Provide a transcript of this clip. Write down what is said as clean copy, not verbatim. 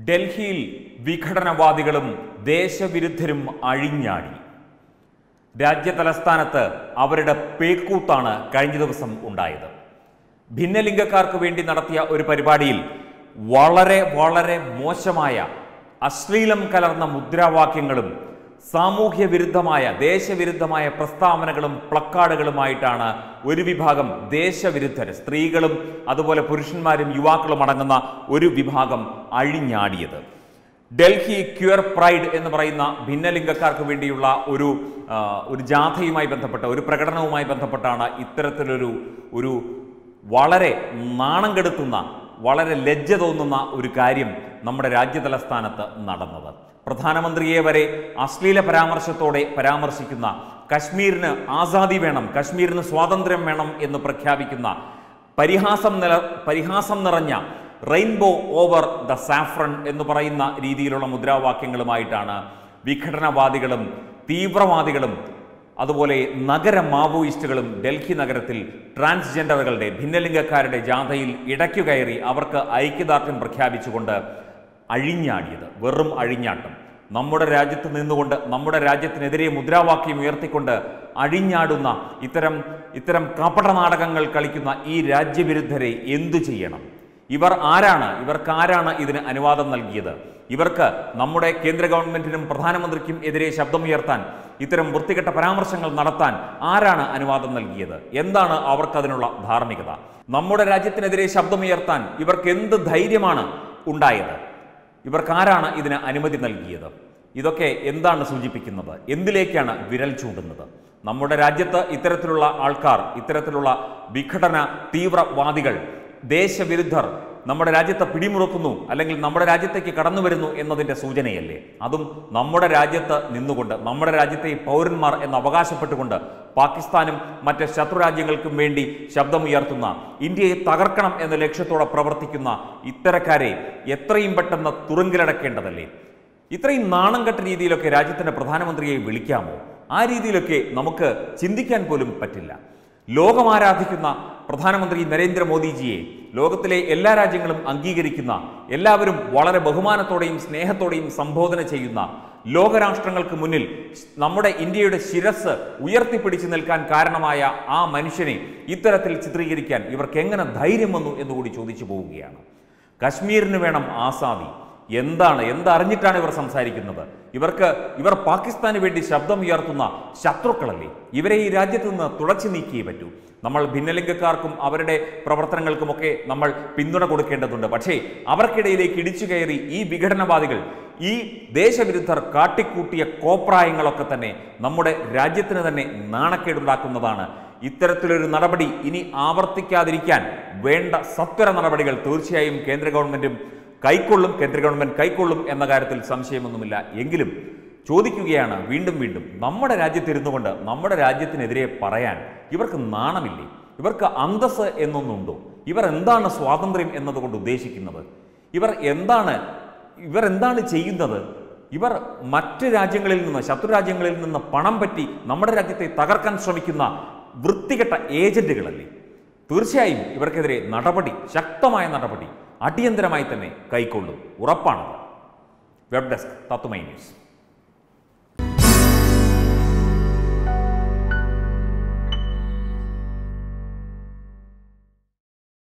ഡൽഹിയിൽ വിഘടനവാദികളും ദേശവിരുദ്ധരും അഴിഞ്ഞാടി. രാജ്യതലസ്ഥാനത്ത് അവരുടെ പേക്കൂത്താണ് കഴിഞ്ഞ ദിവസം ഉണ്ടായത്. ഭിന്നലിംഗക്കാർക്ക് വേണ്ടി നടത്തിയ ഒരു പരിപാടിയിൽ വളരെ മോശമായ അശ്ലീലം കലർന്ന മുദ്രാവാക്യങ്ങളും സാമൂഹ്യ വിരുദ്ധമായ ദേശവിരുദ്ധമായ പ്രസ്താവനകളും പ്ലക്കാർഡുകളുമായിട്ടാണ് ഒരു വിഭാഗം ദേശവിരുദ്ധർ, സ്ത്രീകളും അതുപോലെ പുരുഷന്മാരും യുവാക്കളും അടങ്ങുന്ന ഒരു വിഭാഗം അഴിഞ്ഞാടിയത്. ഡൽഹി ക്യൂർ പ്രൈഡ് എന്ന് പറയുന്ന ഭിന്നലിംഗക്കാർക്ക് വേണ്ടിയുള്ള ഒരു ജാഥയുമായി ബന്ധപ്പെട്ട ഒരു പ്രകടനവുമായി ബന്ധപ്പെട്ടാണ് ഇത്തരത്തിലൊരു വളരെ നാണം കെടുത്തുന്ന, വളരെ ലജ്ജ തോന്നുന്ന ഒരു കാര്യം നമ്മുടെ രാജ്യതലസ്ഥാനത്ത് നടന്നത്. പ്രധാനമന്ത്രിയെ വരെ അശ്ലീല പരാമർശത്തോടെ പരാമർശിക്കുന്ന, കശ്മീരിന് ആസാദി വേണം, കശ്മീരിന് സ്വാതന്ത്ര്യം വേണം എന്ന് പ്രഖ്യാപിക്കുന്ന, പരിഹാസം നിറഞ്ഞ റെയിൻബോ ഓവർ ദ സാഫ്രൺ എന്ന് പറയുന്ന രീതിയിലുള്ള മുദ്രാവാക്യങ്ങളുമായിട്ടാണ് വിഘടനവാദികളും തീവ്രവാദികളും അതുപോലെ നഗര മാവോയിസ്റ്റുകളും ഡൽഹി നഗരത്തിൽ ട്രാൻസ്ജെൻഡറുകളുടെ, ഭിന്നലിംഗക്കാരുടെ ജാഥയിൽ ഇടയ്ക്കു കയറി അവർക്ക് ഐക്യദാർഢ്യം പ്രഖ്യാപിച്ചുകൊണ്ട് അഴിഞ്ഞാടിയത്. വെറും അഴിഞ്ഞാട്ടം. നമ്മുടെ രാജ്യത്ത് നിന്നുകൊണ്ട്, നമ്മുടെ രാജ്യത്തിനെതിരെ മുദ്രാവാക്യം ഉയർത്തിക്കൊണ്ട് അഴിഞ്ഞാടുന്ന ഇത്തരം കപടനാടകങ്ങൾ കളിക്കുന്ന ഈ രാജ്യവിരുദ്ധരെ എന്തു ചെയ്യണം? ഇവർക്കാരാണ് ഇതിന് അനുവാദം നൽകിയത്? ഇവർക്ക് നമ്മുടെ കേന്ദ്ര ഗവൺമെന്റിനും പ്രധാനമന്ത്രിക്കും എതിരെ ശബ്ദമുയർത്താൻ, ഇത്തരം വൃത്തികെട്ട പരാമർശങ്ങൾ നടത്താൻ ആരാണ് അനുവാദം നൽകിയത്? എന്താണ് അവർക്കതിനുള്ള ധാർമ്മികത? നമ്മുടെ രാജ്യത്തിനെതിരെ ശബ്ദമുയർത്താൻ ഇവർക്ക് എന്ത് ധൈര്യമാണ് ഉണ്ടായത്? ഇവർക്കാരാണ് ഇതിന് അനുമതി നൽകിയത്? ഇതൊക്കെ എന്താണ് സൂചിപ്പിക്കുന്നത്? എന്തിലേക്കാണ് വിരൽ ചൂണ്ടുന്നത്? നമ്മുടെ രാജ്യത്ത് ഇത്തരത്തിലുള്ള ആൾക്കാർ, ഇത്തരത്തിലുള്ള വിഘടന തീവ്രവാദികൾ, ദേശവിരുദ്ധർ നമ്മുടെ രാജ്യത്തെ പിടിമുറുക്കുന്നു, അല്ലെങ്കിൽ നമ്മുടെ രാജ്യത്തേക്ക് കടന്നു വരുന്നു എന്നതിൻ്റെ സൂചനയല്ലേ? അതും നമ്മുടെ രാജ്യത്ത് നിന്നുകൊണ്ട്, നമ്മുടെ രാജ്യത്തെ പൗരന്മാർ എന്ന് അവകാശപ്പെട്ടുകൊണ്ട് പാകിസ്ഥാനും മറ്റ് ശത്രുരാജ്യങ്ങൾക്കും വേണ്ടി ശബ്ദമുയർത്തുന്ന, ഇന്ത്യയെ തകർക്കണം എന്ന ലക്ഷ്യത്തോടെ പ്രവർത്തിക്കുന്ന ഇത്തരക്കാരെ എത്രയും പെട്ടെന്ന് തുറുങ്കിലടക്കേണ്ടതല്ലേ? ഇത്രയും നാണം കെട്ട രീതിയിലൊക്കെ രാജ്യത്തിൻ്റെ പ്രധാനമന്ത്രിയെ വിളിക്കാമോ? ആ രീതിയിലൊക്കെ നമുക്ക് ചിന്തിക്കാൻ പോലും പറ്റില്ല. ലോകമാരാധിക്കുന്ന പ്രധാനമന്ത്രി നരേന്ദ്രമോദിജിയെ ലോകത്തിലെ എല്ലാ രാജ്യങ്ങളും അംഗീകരിക്കുന്ന, എല്ലാവരും വളരെ ബഹുമാനത്തോടെയും സ്നേഹത്തോടെയും സംബോധന ചെയ്യുന്ന, ലോകരാഷ്ട്രങ്ങൾക്ക് മുന്നിൽ നമ്മുടെ ഇന്ത്യയുടെ ശിരസ് ഉയർത്തിപ്പിടിച്ചു നിൽക്കാൻ കാരണമായ ആ മനുഷ്യനെ ഇത്തരത്തിൽ ചിത്രീകരിക്കാൻ ഇവർക്ക് എങ്ങനെ ധൈര്യം വന്നു എന്നുകൂടി ചോദിച്ചു പോവുകയാണ്. കശ്മീരിന് വേണം ആസാദി. എന്തറിഞ്ഞിട്ടാണ് ഇവർ സംസാരിക്കുന്നത്? ഇവർ പാകിസ്ഥാന് വേണ്ടി ശബ്ദമുയർത്തുന്ന ശത്രുക്കളല്ലേ? ഇവരെ ഈ രാജ്യത്ത് നിന്ന് തുടച്ചു നീക്കിയേ പറ്റൂ. നമ്മൾ ഭിന്നലിംഗക്കാർക്കും അവരുടെ പ്രവർത്തനങ്ങൾക്കുമൊക്കെ നമ്മൾ പിന്തുണ കൊടുക്കേണ്ടതുണ്ട്. പക്ഷേ അവർക്കിടയിലേക്ക് ഇടിച്ചു കയറി ഈ വിഘടനവാദികൾ, ഈ ദേശവിരുദ്ധർ കാട്ടിക്കൂട്ടിയ കോപ്രായങ്ങളൊക്കെ തന്നെ നമ്മുടെ രാജ്യത്തിന് തന്നെ നാണക്കേടുണ്ടാക്കുന്നതാണ്. ഇത്തരത്തിലൊരു നടപടി ഇനി ആവർത്തിക്കാതിരിക്കാൻ വേണ്ട സത്വര നടപടികൾ തീർച്ചയായും കേന്ദ്ര ഗവൺമെന്റ് കൈക്കൊള്ളും എന്ന കാര്യത്തിൽ സംശയമൊന്നുമില്ല. എങ്കിലും ചോദിക്കുകയാണ് വീണ്ടും നമ്മുടെ രാജ്യത്തിരുന്നു കൊണ്ട് നമ്മുടെ രാജ്യത്തിനെതിരെ പറയാൻ ഇവർക്ക് നാണമില്ലേ? ഇവർക്ക് അന്തസ് എന്നൊന്നുണ്ടോ? ഇവർ എന്താണ് സ്വാതന്ത്ര്യം എന്നതുകൊണ്ട് ഉദ്ദേശിക്കുന്നത്? ഇവർ എന്താണ് ചെയ്യുന്നത്? ഇവർ മറ്റ് രാജ്യങ്ങളിൽ നിന്ന്, ശത്രുരാജ്യങ്ങളിൽ നിന്ന് പണം പറ്റി നമ്മുടെ രാജ്യത്തെ തകർക്കാൻ ശ്രമിക്കുന്ന വൃത്തികെട്ട ഏജന്റുകളല്ലേ? തീർച്ചയായും ഇവർക്കെതിരെ ശക്തമായ നടപടി അടിയന്തരമായി തന്നെ കൈക്കൊള്ളും, ഉറപ്പാണത്. വെബ് ഡെസ്ക് തത്തുമൈ ന്യൂസ്.